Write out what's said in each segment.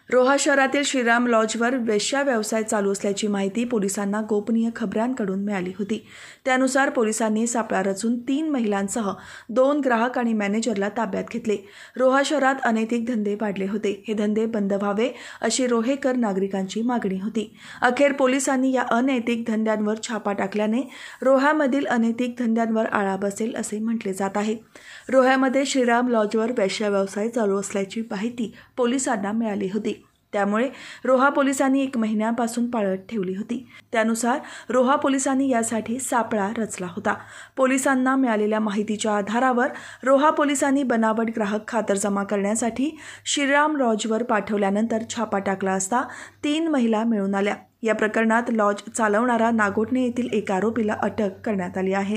रोहा शहरातील श्रीराम लॉजवर वेश्या व्यवसाय चालू असल्याची माहिती पोलिसांना गोपनीय खबरांकडून मिळाली होती। त्यानुसार पोलिसांनी सापळा रचून 3 महिलांसह 2 ग्राहक आणि मॅनेजरला ताब्यात घेतले। रोहा शहरात अनैतिक धंदे वाढले होते। हे धंदे बंद व्हावे अशी रोहेकर नागरिकांची मागणी होती। अखेर पोलिसांनी या अनैतिक धंद्यांवर छापा टाकल्याने रोह्यामधील अनैतिक धंद्यांवर आळा बसेल असे म्हटले जात आहे। रोह्यामध्ये श्रीराम लॉजवर वेश्या व्यवसाय चालू असल्याची माहिती पोलिसांना मिळाली होती। त्यामुळे रोहा पोलिसांनी 1 महिन्यापासून पाळत ठेवली होती। त्यानुसार रोहा पोलिसांनी यासाठी सापळा रचला होता। पोलिसांना मिळालेल्या माहितीच्या आधारावर रोहा पोलिसांनी बनावट ग्राहक खातर जमा करण्यासाठी श्रीराम लॉजवर पाठवल्यानंतर छापा टाकला असता 3 महिला मिळून आल्या। या प्रकरणात लॉज चालवणारा नागोठणे येथील एक आरोपीला अटक करण्यात आली आहे।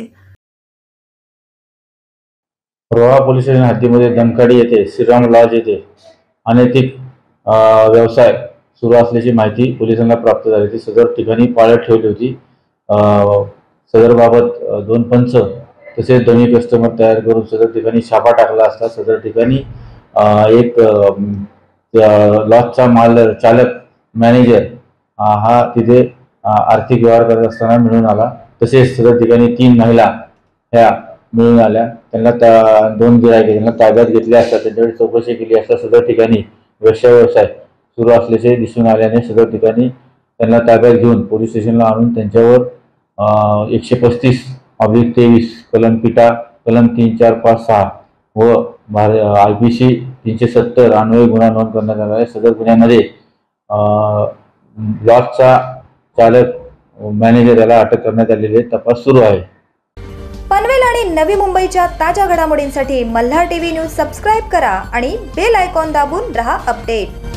रोहा पोलीस स्टेशन हद्दीमध्ये धनकडी येथे श्रीराम लॉज येथे अनैतिक व्यवसाय सुरू असल्याची माहिती पोलिसांना प्राप्त झाली होती। सदर ठिकाणी पाळत ठेवली होती। सदर बाबत 2 पंच तसेच डमी कस्टमर तयार करून सदर ठिकाणी छापा टाकला असता सदर ठिकाणी एक लॉजचा चालक मॅनेजर हा तिथे आर्थिक व्यवहार करत असताना मिळून आला। तसेच सदर ठिकाणी 3 महिला ह्या मिळून आल्या। त्यांना 2 गिरायक त्यांना ताब्यात घेतले असता त्यांच्याकडे चौकशी केली असता सदर ठिकाणी वेश्या व्यवसाय सुरू असल्याचे दिसून आल्याने सदर ठिकाणी त्यांना ताब्यात घेऊन पोलीस स्टेशनला आणून त्यांच्यावर 135/23 कलम पिटा कलम 3456 व IPC 370 अन्वये गुन्हा नोंद करण्यात आला आहे। सदर गुन्ह्यामध्ये लॉजचा चालक मॅनेजर याला अटक करण्यात आलेली आहे। तपास सुरू आहे। पनवेल आणि नवी मुंबईच्या ताज्या घडामोडींसाठी मल्हार टीव्ही न्यूज सबस्क्राइब करा आणि बेल आयकॉन दाबून रहा अपडेट।